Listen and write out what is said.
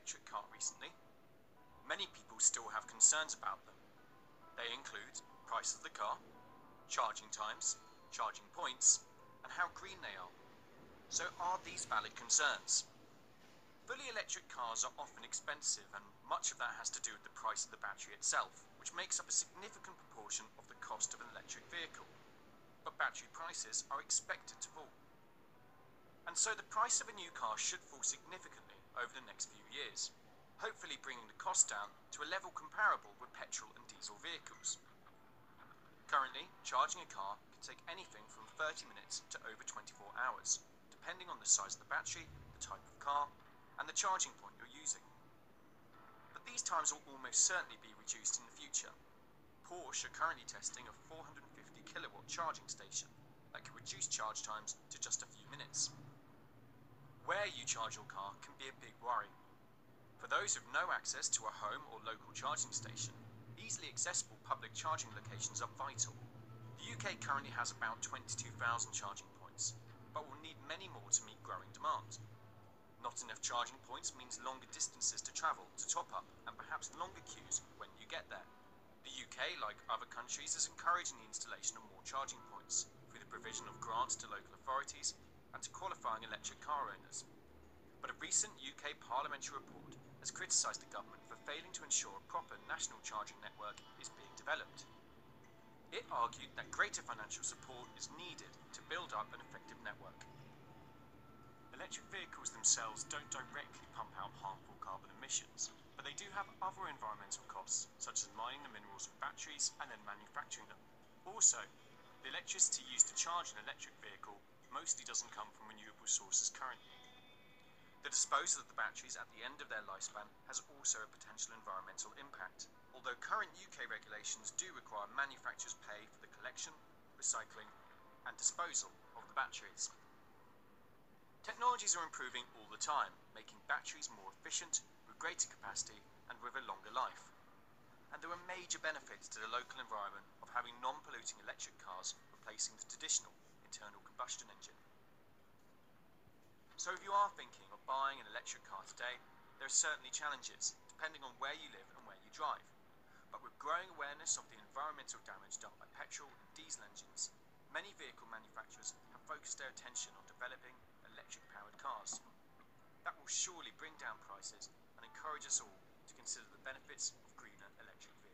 electric car recently? Many people still have concerns about them. They include price of the car, charging times, charging points, and how green they are. So are these valid concerns? Fully electric cars are often expensive, and much of that has to do with the price of the battery itself, which makes up a significant proportion of the cost of an electric vehicle. But battery prices are expected to fall. And so the price of a new car should fall significantly over the next few years, hopefully bringing the cost down to a level comparable with petrol and diesel vehicles. Currently, charging a car can take anything from 30 minutes to over 24 hours, depending on the size of the battery, the type of car, and the charging point you're using. But these times will almost certainly be reduced in the future. Porsche are currently testing a 450 kilowatt charging station that can reduce charge times to just a few minutes. Where you charge your car can be a big worry. For those with no access to a home or local charging station, easily accessible public charging locations are vital. The UK currently has about 22,000 charging points, but will need many more to meet growing demand. Not enough charging points means longer distances to travel to top up, and perhaps longer queues when you get there. The UK, like other countries, is encouraging the installation of more charging points through the provision of grants to local authorities and to qualifying electric car owners. But a recent UK parliamentary report has criticised the government for failing to ensure a proper national charging network is being developed. It argued that greater financial support is needed to build up an effective network. Electric vehicles themselves don't directly pump out harmful carbon emissions, but they do have other environmental costs, such as mining the minerals of batteries and then manufacturing them. Also, the electricity used to charge an electric vehicle mostly doesn't come from renewable sources currently. The disposal of the batteries at the end of their lifespan has also a potential environmental impact, although current UK regulations do require manufacturers pay for the collection, recycling, and disposal of the batteries. Technologies are improving all the time, making batteries more efficient, with greater capacity, and with a longer life. And there are major benefits to the local environment of having non-polluting electric cars replacing the traditional internal combustion engine. So if you are thinking of buying an electric car today, there are certainly challenges, depending on where you live and where you drive. But with growing awareness of the environmental damage done by petrol and diesel engines, many vehicle manufacturers have focused their attention on developing electric-powered cars. That will surely bring down prices and encourage us all to consider the benefits of greener electric vehicles.